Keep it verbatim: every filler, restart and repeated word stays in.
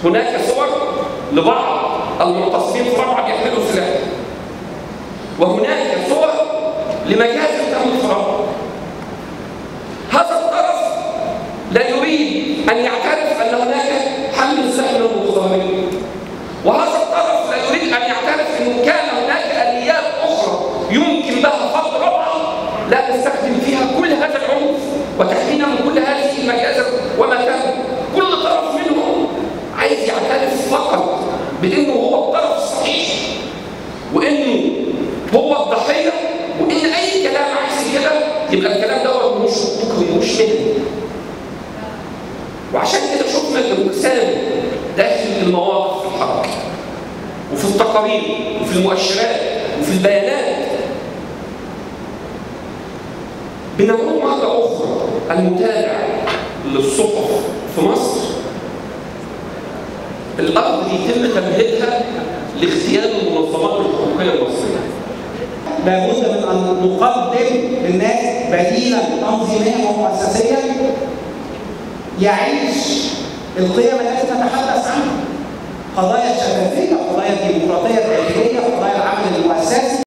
هناك صور لبعض المعتصمين في رابعه بيحملوا سلاح، وهناك صور لمجازر تم الفرار. هذا الطرف لا يريد ان يعترف ان هناك حمل سلاح من المتظاهرين، وهذا الطرف لا يريد ان يعترف انه كان هناك اليات اخرى يمكن لها فرض رابعه لا تستخدم فيها كل هذا العنف وتحمينا من كل هذه المجازر وما تم. كل طرف منهم عايز يعترف فقط بانه هو الطرف الصحيح، وانه هو الضحيه، وان اي كلام عكس كده يبقى الكلام دوت مش حقوقي ومش مهني. وعشان كده شفنا الانقسام داخل المواقف في الحركه وفي التقارير وفي المؤشرات وفي البيانات. بنقول مرة أخرى المتابع للصحف في مصر الأرض يتم تمهيدها لاغتيال المنظمات الحقوقية المصرية. لابد من أن نقدم للناس بديلا تنظيميا ومؤسسيا يعيش القيم التي نتحدث عنها، قضايا الشفافية، قضايا الديمقراطية الداخلية، قضايا العمل المؤسسي.